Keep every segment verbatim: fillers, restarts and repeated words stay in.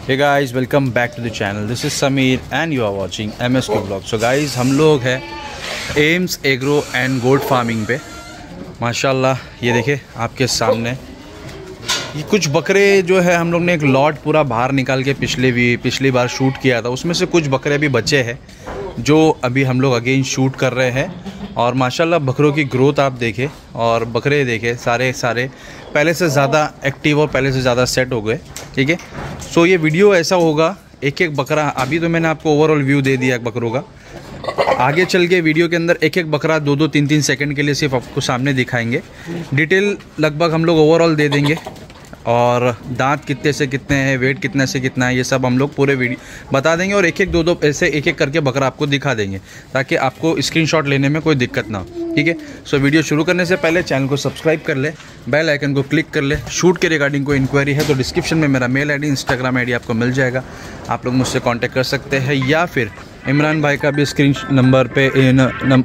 Hey guys, welcome back to the channel. This is Sameer and you are watching M S K blog. So guys, हम लोग हैं Aims agro and goat farming पे। माशाल्लाह, ये देखे आपके सामने ये कुछ बकरे जो है हम लोग ने एक लॉट पूरा बाहर निकाल के पिछले भी पिछली बार शूट किया था। उसमें से कुछ बकरे अभी बचे हैं जो अभी हम लोग अगेन शूट कर रहे हैं। और माशाल्लाह बकरों की ग्रोथ आप देखें और बकरे देखें, सारे सारे पहले से ज़्यादा एक्टिव और पहले से ज़्यादा सेट हो गए। ठीक है, सो ये वीडियो ऐसा होगा, एक एक बकरा, अभी तो मैंने आपको ओवरऑल व्यू दे दिया बकरों का। आगे चल के वीडियो के अंदर एक एक बकरा दो दो तीन तीन सेकंड के लिए सिर्फ आपको सामने दिखाएंगे। डिटेल लगभग हम लोग ओवरऑल दे देंगे और दांत कितने से कितने हैं, वेट कितने से कितना है, ये सब हम लोग पूरे वीडियो बता देंगे। और एक एक दो दो ऐसे एक एक करके बकरा आपको दिखा देंगे ताकि आपको स्क्रीनशॉट लेने में कोई दिक्कत ना हो। ठीक है, सो वीडियो शुरू करने से पहले चैनल को सब्सक्राइब कर ले, बेल आइकन को क्लिक कर ले। शूट के रिगार्डिंग कोई इंक्वायरी है तो डिस्क्रिप्शन में मेरा मेल आईडी, इंस्टाग्राम आईडी आपको मिल जाएगा। आप लोग मुझसे कॉन्टैक्ट कर सकते हैं या फिर इमरान भाई का भी स्क्रीन नंबर पे नम,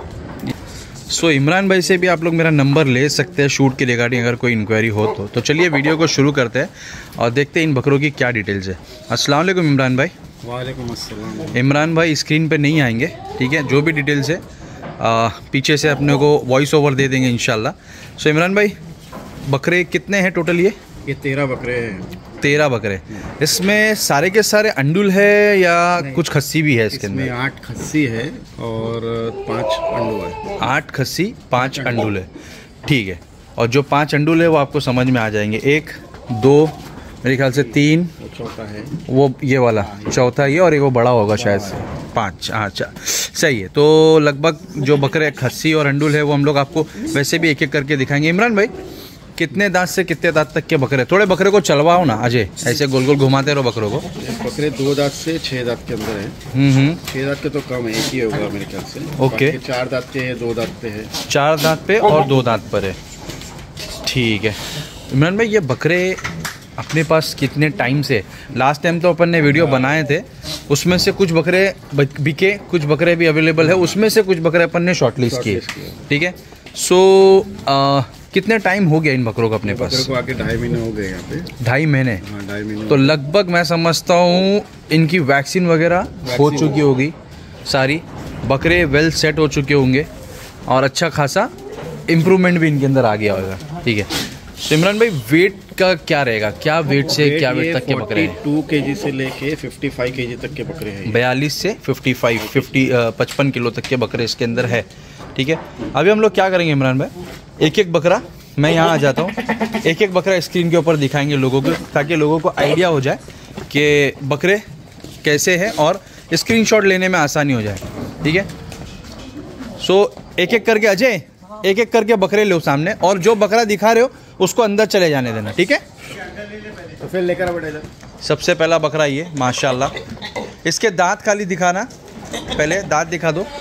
सो so, इमरान भाई से भी आप लोग मेरा नंबर ले सकते हैं शूट के रिगार्डिंग अगर कोई इंक्वायरी हो तो। तो चलिए वीडियो को शुरू करते हैं और देखते हैं इन बकरों की क्या डिटेल्स है। अस्सलाम वालेकुम इमरान भाई। वालेकुम अस्सलाम। इमरान भाई स्क्रीन पे नहीं आएंगे, ठीक है, जो भी डिटेल्स है आ, पीछे से अपने को वॉइस ओवर दे देंगे इंशाल्लाह। सो so, इमरान भाई बकरे कितने हैं टोटल? ये ये तेरह बकरे हैं। तेरह बकरे। इसमें सारे के सारे अंडुल है या कुछ खस्सी भी है इसके अंदर? इसमें आठ खस्सी है और पांच अंडुल है। आठ खस्सी पांच अंडुल है, ठीक है। और जो पांच अंडुल है वो आपको समझ में आ जाएंगे। एक दो मेरे ख्याल से तीन, चौथा है वो ये वाला, चौथा ये, और एक वो बड़ा होगा शायद से पाँच। अच्छा, सही है। तो लगभग जो बकरे खस्सी और अंडुल है वो हम लोग आपको वैसे भी एक एक करके दिखाएंगे। इमरान भाई कितने दांत से कितने दांत तक के बकरे? थोड़े बकरे को चलवाओ ना अजय, ऐसे गोल गोल घुमाते रहो बकरों को। बकरे दो दांत से छह दांत के अंदर है। हम्म हम्म छह दांत के तो कम है, एक ही होगा मेरे ख्याल से। ओके, चार दांत के है, दो दांत पे है। चार दांत पे और दो दांत पर है, ठीक है। इमरान भाई ये बकरे अपने पास कितने टाइम से? लास्ट टाइम तो अपन ने वीडियो बनाए थे, उसमें से कुछ बकरे बिके, कुछ बकरे भी अवेलेबल है, उसमें से कुछ बकरे अपन ने शॉर्टलिस्ट किए। ठीक है, सो कितने टाइम हो गया इन बकरों का अपने पास? को आके ढाई महीने हो गए यहाँ पे। ढाई महीने? हाँ, ढाई महीने। तो लगभग मैं समझता हूँ इनकी वैक्सीन वगैरह हो चुकी होगी सारी, बकरे वेल सेट हो चुके होंगे और अच्छा खासा इम्प्रूवमेंट भी इनके अंदर आ गया होगा। ठीक है, सिमरन भाई वेट का क्या रहेगा? क्या वेट से क्या वेट तक के बकरे हैं? टू के जी से लेके फिफ्टी फाइव के जी तक के बकरे हैं। बयालीस से फिफ्टी फाइव फिफ्टी पचपन किलो तक के बकरे इसके अंदर है। ठीक है, अभी हम लोग क्या करेंगे इमरान भाई, एक एक बकरा, मैं यहाँ आ जाता हूँ, एक एक बकरा स्क्रीन के ऊपर दिखाएंगे लोगों को ताकि लोगों को आइडिया हो जाए कि बकरे कैसे हैं और स्क्रीनशॉट लेने में आसानी हो जाए। ठीक है, सो एक एक करके अजय, एक एक करके बकरे लो सामने, और जो बकरा दिखा रहे हो उसको अंदर चले जाने देना। ठीक है, तो फिर लेकर बैठे। सबसे पहला बकरा ये माशाल्लाह, इसके दांत खाली दिखाना, पहले दांत दिखा दो।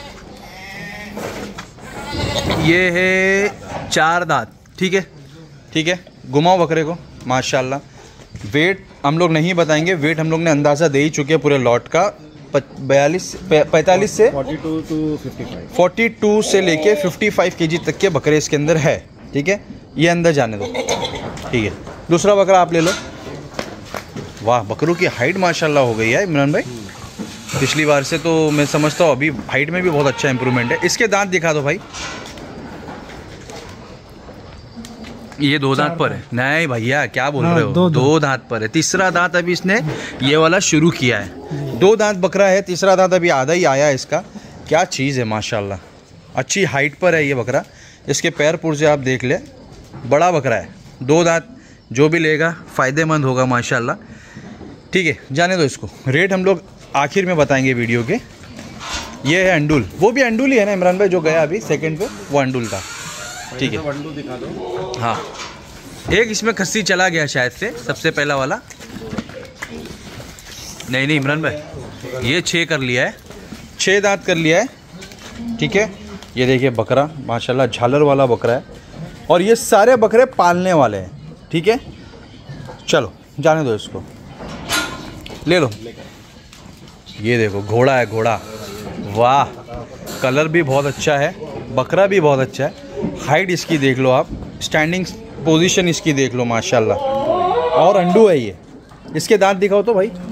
ये है चार दांत, ठीक है, ठीक है, घुमाओ बकरे को। माशाल्लाह वेट हम लोग नहीं बताएंगे, वेट हम लोग ने अंदाज़ा दे ही चुके हैं पूरे लॉट का। बयालीस पैंतालीस से फोर्टी टू से लेके फिफ्टी फाइव के जी तक के बकरे इसके अंदर है। ठीक है, ये अंदर जाने दो। ठीक है, दूसरा बकरा आप ले लो। वाह, बकरों की हाइट माशाल्लाह हो गई है इमरान भाई पिछली बार से, तो मैं समझता हूँ अभी हाइट में भी बहुत अच्छा इंप्रूवमेंट है। इसके दांत दिखा दो भाई। ये दो दांत पर है? नहीं भैया, क्या बोल रहे हो? दो, दो दांत पर है। तीसरा दांत अभी इसने ये वाला शुरू किया है। दो दांत बकरा है, तीसरा दांत अभी आधा ही आया है इसका। क्या चीज़ है माशाल्लाह, अच्छी हाइट पर है ये बकरा। इसके पैर पुर्जे आप देख ले, बड़ा बकरा है। दो दांत, जो भी लेगा फ़ायदेमंद होगा माशाल्लाह। ठीक है, जाने दो इसको। रेट हम लोग आखिर में बताएंगे वीडियो के। ये है अंडुल, वो भी अंडुल ही है ना इमरान भाई, जो गया अभी सेकंड पे वो अंडुल था। ठीक है, अंडुल दिखा दो। हाँ, एक इसमें खस्सी चला गया शायद से, सबसे पहला वाला। नहीं नहीं इमरान भाई, ये छः कर लिया है, छः दांत कर लिया है। ठीक है, ये देखिए बकरा माशाल्लाह झालर वाला बकरा है और ये सारे बकरे पालने वाले हैं। ठीक है, चलो जाने दो इसको, ले लो। ये देखो घोड़ा है, घोड़ा, वाह, कलर भी बहुत अच्छा है, बकरा भी बहुत अच्छा है। हाइट इसकी देख लो आप, स्टैंडिंग पोजीशन इसकी देख लो माशाल्लाह। और अंडू है ये, इसके दांत दिखाओ तो भाई,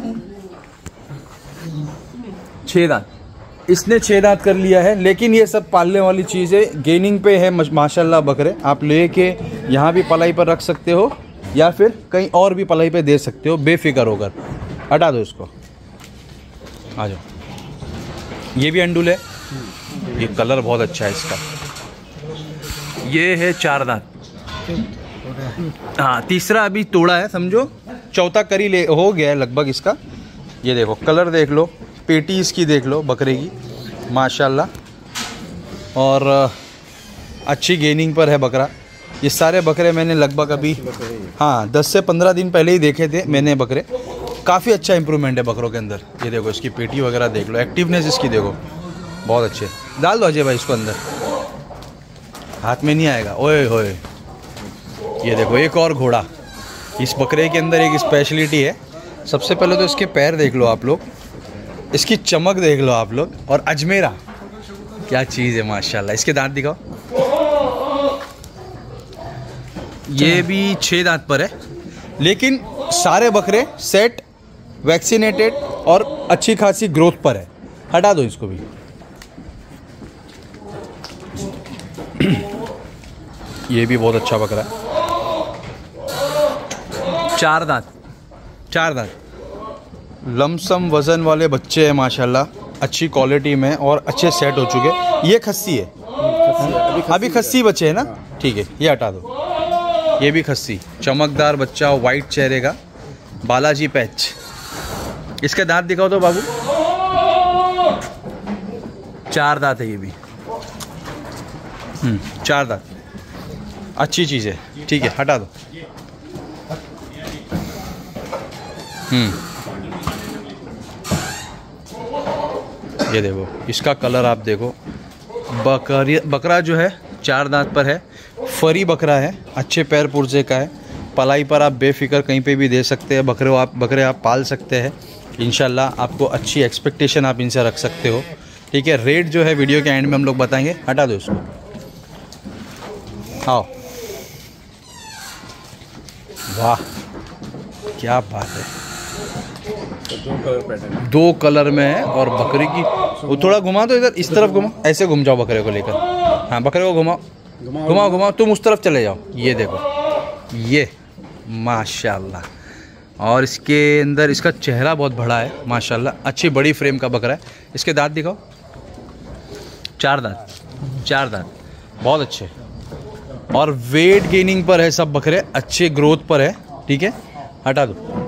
छह दांत, इसने छह दांत कर लिया है। लेकिन ये सब पालने वाली चीज़ है, गेनिंग पे है माशाल्लाह बकरे। आप लेके यहाँ भी पलाई पर रख सकते हो या फिर कहीं और भी पलाई पे दे सकते हो बेफिक्र होकर। हटा दो इसको, आ जाओ। ये भी अंडुल है, ये कलर बहुत अच्छा है इसका। ये है चार दांत, हाँ तीसरा अभी तोड़ा है समझो, चौथा करी ले हो गया है लगभग इसका। ये देखो कलर देख लो, पेटी इसकी देख लो बकरे की माशाल्लाह, और अच्छी गेनिंग पर है बकरा। ये सारे बकरे मैंने लगभग अभी हाँ दस से पंद्रह दिन पहले ही देखे थे मैंने बकरे। काफ़ी अच्छा इंप्रूवमेंट है बकरों के अंदर। ये देखो इसकी पेटी वगैरह देख लो, एक्टिवनेस इसकी देखो बहुत अच्छे। डाल दो अजय भाई इसको अंदर, हाथ में नहीं आएगा। ओए होए, ये देखो एक और घोड़ा। इस बकरे के अंदर एक स्पेशलिटी है। सबसे पहले तो इसके पैर देख लो आप लोग, इसकी चमक देख लो आप लोग, और अजमेरा क्या चीज़ है माशाल्लाह। इसके दांत दिखाओ, ये भी छः दांत पर है। लेकिन सारे बकरे सेट, वैक्सीनेटेड और अच्छी खासी ग्रोथ पर है। हटा दो इसको भी। ये भी बहुत अच्छा बकरा है, चार दांत, चार दांत, लमसम वज़न वाले बच्चे हैं माशाल्लाह, अच्छी क्वालिटी में और अच्छे सेट हो चुके। ये खस्सी है, अभी खस्सी बच्चे हैं ना, ठीक है ये हटा दो। ये भी खस्सी, चमकदार बच्चा, वाइट चेहरे का, बालाजी पैच। इसके दांत दिखाओ तो बाबू, चार दांत है ये भी, चार दांत, अच्छी चीज़ है, ठीक है हटा दो। हम्म ये देखो इसका कलर आप देखो। बकरी बकरा जो है चार दांत पर है, फरी बकरा है, अच्छे पैर पुर्जे का है। पलाई पर आप बेफिक्र कहीं पे भी दे सकते हैं। बकरे आप बकरे आप पाल सकते हैं इंशाल्लाह। आपको अच्छी एक्सपेक्टेशन आप इनसे रख सकते हो, ठीक है। रेट जो है वीडियो के एंड में हम लोग बताएंगे। हटा दो इसको, आओ। वाह क्या बात है, दो कलर पैटर्न, दो कलर में है। और बकरे की वो थोड़ा घुमा दो इधर, इस तरफ घुमा, ऐसे घूम जाओ बकरे को लेकर। हाँ बकरे को घुमाओ, घुमाओ घुमाओ, तुम उस तरफ चले जाओ। ये देखो ये माशाल्लाह, और इसके अंदर इसका चेहरा बहुत बड़ा है माशाल्लाह, अच्छी बड़ी फ्रेम का बकरा है। इसके दांत दिखाओ, चार दांत, चार दांत, बहुत अच्छे। और वेट गेनिंग पर है सब बकरे, अच्छे ग्रोथ पर है, ठीक है। हटा दो।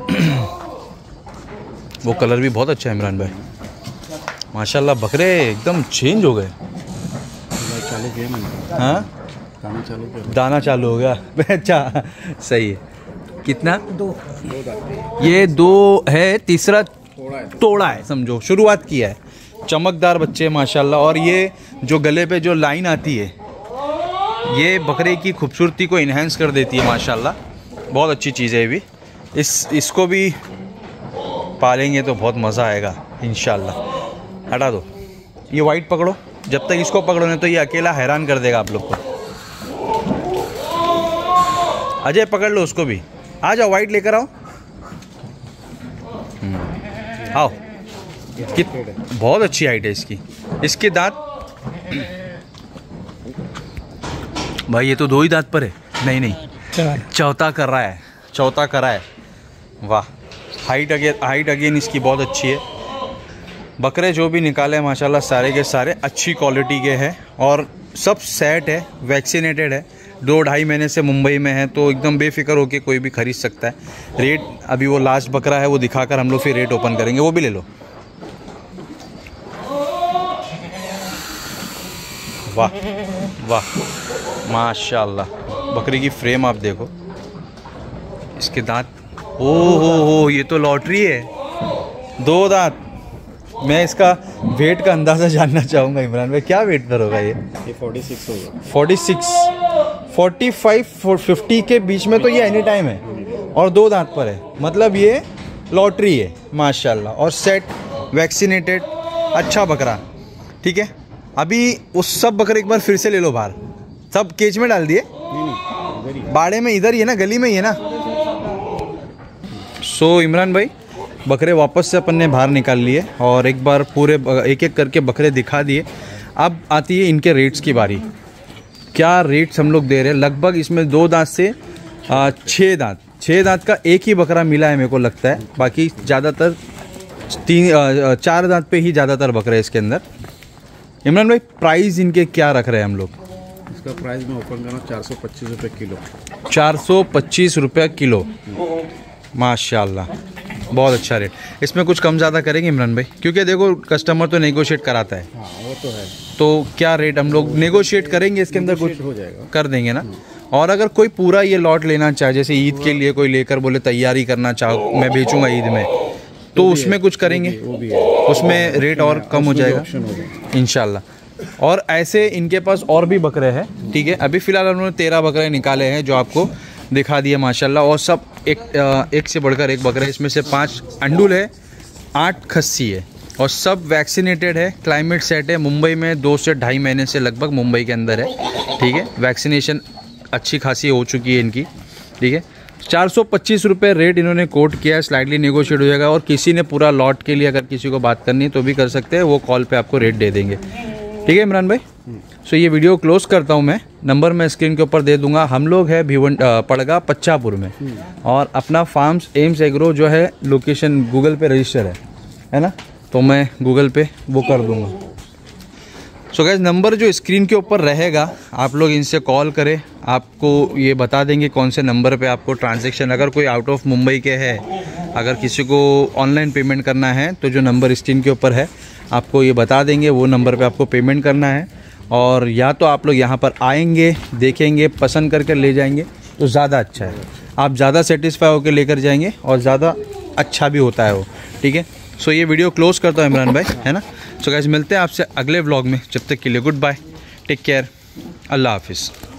वो कलर भी बहुत अच्छा है इमरान भाई माशाल्लाह। बकरे एकदम चेंज हो गए। चालू किया मैंने, हाँ दाना चालू किया, दाना चालू हो गया। अच्छा सही है। कितना? दो दो दांत, ये दो है, तीसरा थोड़ा है, तोड़ा है समझो, शुरुआत किया है। चमकदार बच्चे माशाल्लाह। और ये जो गले पे जो लाइन आती है, ये बकरे की खूबसूरती को इन्हेंस कर देती है माशाल्लाह। बहुत अच्छी चीज़ है ये भी। इस इसको भी पालेंगे तो बहुत मज़ा आएगा इंशाल्लाह। हटा दो। ये वाइट पकड़ो, जब तक इसको पकड़ो नहीं तो ये अकेला हैरान कर देगा आप लोग को। अजय पकड़ लो उसको भी, आ जाओ वाइट लेकर आओ। आओ, कित बहुत अच्छी हाइट है इसकी। इसके दांत भाई ये तो दो ही दांत पर है, नहीं नहीं चौथा कर रहा है, चौथा करा है। वाह, हाइट अगेन हाइट अगेन इसकी बहुत अच्छी है। बकरे जो भी निकाले हैं माशाल्लाह सारे के सारे अच्छी क्वालिटी के हैं और सब सेट है, वैक्सीनेटेड है। दो ढाई महीने से मुंबई में है तो एकदम बेफिक्र होके कोई भी खरीद सकता है। रेट अभी वो लास्ट बकरा है वो दिखाकर हम लोग फिर रेट ओपन करेंगे, वो भी ले लो। वाह वाह माशाल्लाह, बकरी की फ्रेम आप देखो, इसके दांत, ओ हो हो ये तो लॉटरी है, दो दांत। मैं इसका वेट का अंदाज़ा जानना चाहूँगा इमरान भाई, क्या वेट पर होगा ये? ये फोर्टी सिक्स होगा, forty six, forty five, fifty के बीच में तो ये एनी टाइम है और दो दांत पर है, मतलब ये लॉटरी है माशाल्लाह। और सेट, वैक्सीनेटेड, अच्छा बकरा, ठीक है। अभी उस सब बकरे एक बार फिर से ले लो बाहर, सब केज में डाल दिए, बाड़े में इधर ही है ना, गली में ही है ना। सो इमरान भाई, बकरे वापस से अपन ने बाहर निकाल लिए और एक बार पूरे एक एक करके बकरे दिखा दिए। अब आती है इनके रेट्स की बारी। क्या रेट्स हम लोग दे रहे हैं? लगभग इसमें दो दांत से आ, छः दांत छः दांत का एक ही बकरा मिला है मेरे को लगता है, बाकी ज़्यादातर तीन आ, चार दांत पे ही ज़्यादातर बकरे हैं इसके अंदर। इमरान भाई, प्राइस इनके क्या रख रहे हैं हम लोग? इसका प्राइस मैं ओपन करना चार सौ पच्चीस रुपये किलो। चार सौ पच्चीस रुपये किलो, माशाल्लाह, बहुत अच्छा रेट। इसमें कुछ कम ज़्यादा करेंगे इमरान भाई? क्योंकि देखो कस्टमर तो नेगोशिएट कराता है। हाँ, वो तो है। तो क्या रेट हम लोग नेगोशिएट करेंगे इसके अंदर? कुछ हो जाएगा, कर देंगे ना। और अगर कोई पूरा ये लॉट लेना चाहे, जैसे ईद के लिए कोई लेकर बोले तैयारी करना चाहो, मैं बेचूंगा ईद में, तो उसमें कुछ करेंगे? वो भी है, उसमें रेट और कम हो जाएगा इंशाल्लाह। और ऐसे इनके पास और भी बकरे हैं, ठीक है। अभी फ़िलहाल उन्होंने तेरह बकरे निकाले हैं जो आपको दिखा दिए माशाल्लाह, और सब एक एक से बढ़कर एक बकरे। इसमें से पाँच अंडुल है, आठ खस्सी है और सब वैक्सीनेटेड है, क्लाइमेट सेट है। मुंबई में दो से ढाई महीने से लगभग मुंबई के अंदर है, ठीक है। वैक्सीनेशन अच्छी खासी हो चुकी है इनकी, ठीक है। चार सौ पच्चीस रुपये रेट इन्होंने कोट किया है, स्लाइडली नेगोशिएट हो जाएगा। और किसी ने पूरा लॉट के लिए अगर किसी को बात करनी है तो भी कर सकते हैं, वो कॉल पे आपको रेट दे देंगे, ठीक है इमरान भाई। सो ये वीडियो क्लोज करता हूँ मैं, नंबर मैं स्क्रीन के ऊपर दे दूंगा। हम लोग है भिवन पड़गा पच्चापुर में, और अपना फार्म्स एम्स एग्रो जो है लोकेशन गूगल पे रजिस्टर है है ना, तो मैं गूगल पे वो कर दूंगा। सो गाइस, नंबर जो स्क्रीन के ऊपर रहेगा, आप लोग इनसे कॉल करें, आपको ये बता देंगे कौन से नंबर पे आपको ट्रांजैक्शन, अगर कोई आउट ऑफ मुंबई के है, अगर किसी को ऑनलाइन पेमेंट करना है तो जो नंबर स्क्रीन के ऊपर है आपको ये बता देंगे, वो नंबर पे आपको पेमेंट करना है। और या तो आप लोग यहाँ पर आएंगे, देखेंगे, पसंद करके ले जाएंगे तो ज़्यादा अच्छा है। आप ज़्यादा सेटिस्फाई होकर लेकर जाएंगे और ज़्यादा अच्छा भी होता है वो, ठीक है। सो ये वीडियो क्लोज करता हूँ इमरान भाई, है ना। सो गाइस, मिलते हैं आपसे अगले व्लॉग में, जब तक के लिए गुड बाय, टेक केयर, अल्लाह हाफिज़।